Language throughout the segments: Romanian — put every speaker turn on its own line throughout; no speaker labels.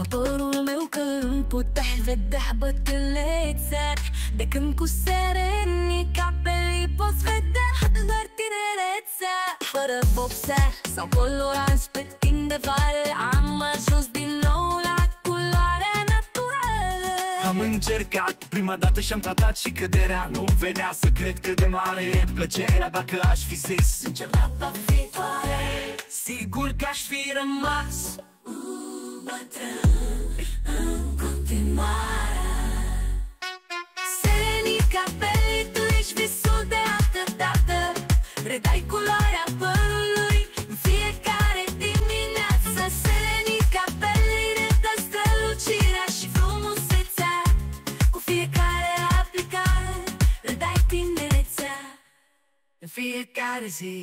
părul meu că îmi puteai vedea bătrânețea. De când cu serenii capelii poți vedea doar tinerețea. Fără vopsea sau coloranți pe timp de vale, am ajuns din nou la culoarea naturală.
Am încercat prima dată și-am tratat și căderea. Nu venea să cred cât de mare e plăcerea. Dacă aș fi zis
încep data viitoare,
sigur că aș fi rămas
bătrân în continuare. Serenii capelii, tu ești visul de altă dată. Redai culoarea părului în fiecare dimineață. Serenii capelii redă strălucirea și frumusețea. Cu fiecare aplicare redai tinerețea
în fiecare zi.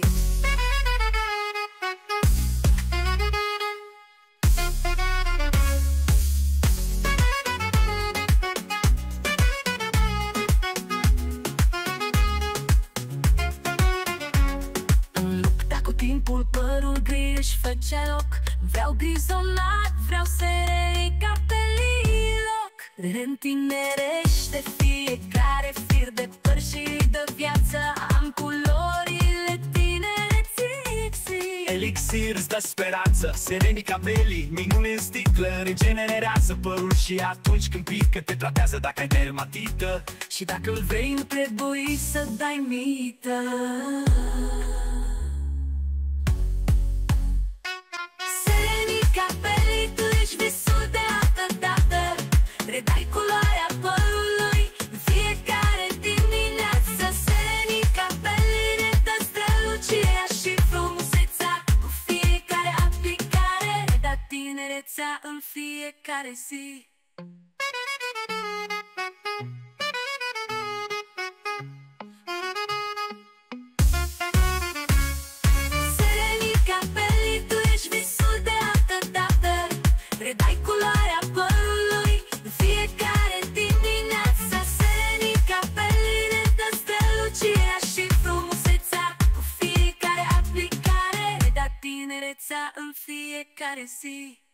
Timpul părul gri își făcea loc. Vreau grizonat, vreau serenii capelii loc. Reîntinerește fiecare fir de păr și de viață. Am culorile tinereții.
Elixir îți dă speranță, serenii capelii, minune în sticlă, regenerează părul și atunci când pică te tratează dacă ai dermatită.
Și dacă îl vrei nu trebuie să dai mită. Redai culoarea părului în fiecare dimineață. Serenii capelii redă strălucirea și frumusețea. Cu fiecare aplicare redă tinerețea în fiecare zi. Serenii capelii, tu ești visul de altă dată. Redai culoarea părului în fiecare dimineață. Serenii capelii redă strălucirea și frumusețea. Cu fiecare aplicare redă tinerețea în fiecare zi.